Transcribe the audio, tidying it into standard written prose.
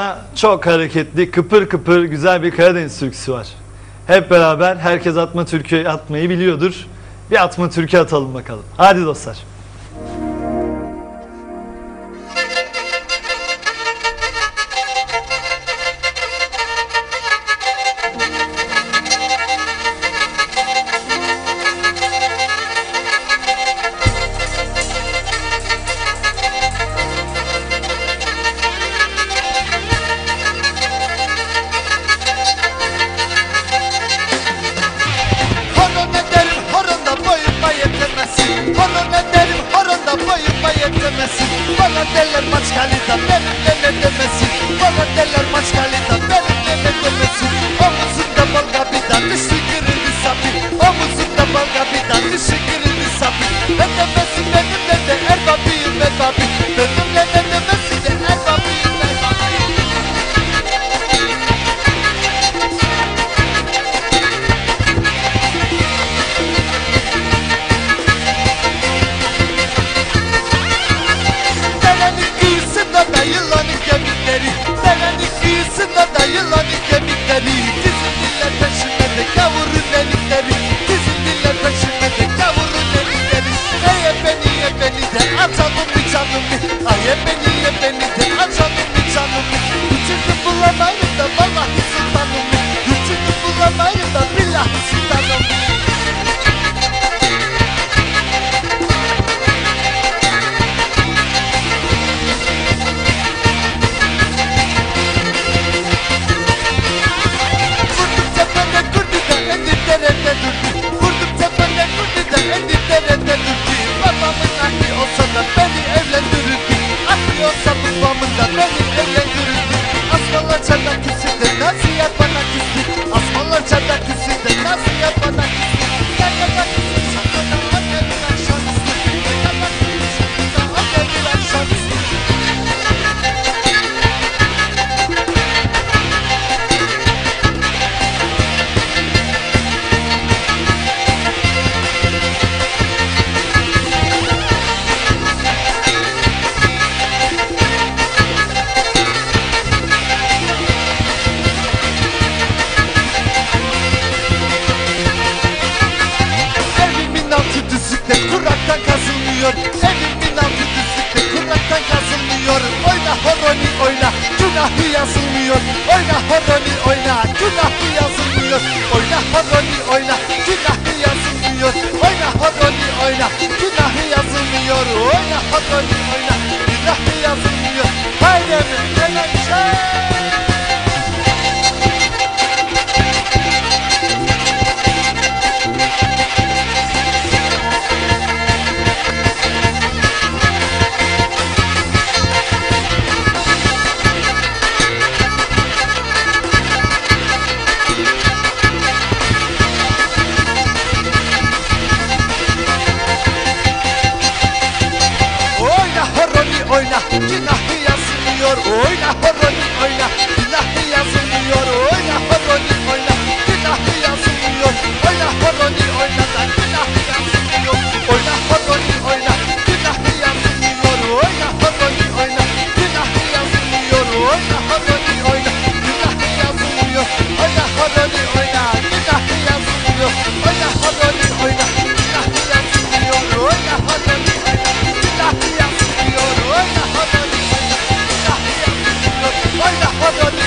Çok hareketli, kıpır kıpır güzel bir Karadeniz türküsü var. Hep beraber herkes atma türkü atmayı biliyordur. Bir atma türkü atalım bakalım. Hadi dostlar. Bana derler maçkalita benim deme demesin. Bana derler maçkalita benim deme demesin. Omuzunda balga bidan dışı kırıldı sapi. Omuzunda balga bidan dışı kırıldı sapi. Ne demesin benimle de erbabiyim erbabi. Benimle ne demesin de erbabiyim erbabi. Yılanın kemikleri, devenin kıyısında da yılanın kemikleri. Dizildiler peşime de gavurun elikleri. Dizildiler peşime de gavurun elikleri. Eye beni de açalım bir canımı. Aye beni de açalım bir canımı. Üçüncü bulamayım da vallahi sultanımı. Üçüncü bulamayım da billahi sultanımı. Vurdum tepene kurdu da edi derede durdu. Babamın aklı olsa da beni evlendirirdi. Aklı olsa babamın da beni evlendirirdi. Asmalar çadak üstünde nasihat bana küstü. Asmalar çadak üstünde nasihat bana küstü. Yayadak üstü şakada annemin akşamüstü. Yayadak üstü şakada annemin akşamüstü. Kuraktan kazılmıyor. Evimin altı düzlükte kuraktan kazılmıyor. Oyna horoni oyna, günahı yazılmıyor. Oyna horoni oyna, günahı yazılmıyor. Oyna horoni oyna, günahı yazılmıyor. Oyna horoni oyna, günahı yazılmıyor. Oyna horoni oyna, günahı yazılmıyor. Haydi Menekşe. Oyna, günahı yazılmıyor. Oyna horoni oyna, günahı yazılmıyor. Oyna horoni oyna, günahı yazılmıyor. Oyna horoni oyna da günahı yazılmıyor. Oyna horoni oyna, günahı yazılmıyor. Oyna horoni oyna, günahı yazılmıyor. Oyna horoni oyna, günahı yazılmıyor. Oyna horoni oyna, günahı yazılmıyor. Oyna horoni oyna, günahı yazılmıyor. Oyna horoni oyna, günahı yazılmıyor. Oyna horoni oyna, günahı yazılmıyor. Oyna horoni